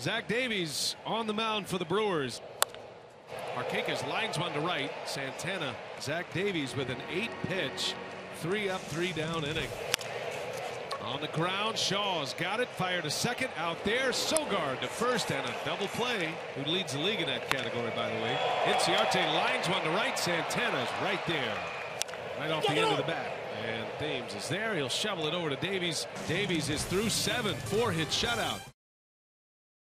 Zach Davies on the mound for the Brewers. Markakis lines one to right. Santana. Zach Davies with an 8-pitch, 3 up, 3 down inning. On the ground, Shaw's got it. Fired to second. Out there, Sogard to first, and a double play. Who leads the league in that category, by the way. Inciarte lines one to right. Santana's right there, right off the end of the bat. And Thames is there. He'll shovel it over to Davies. Davies is through 7, 4-hit shutout.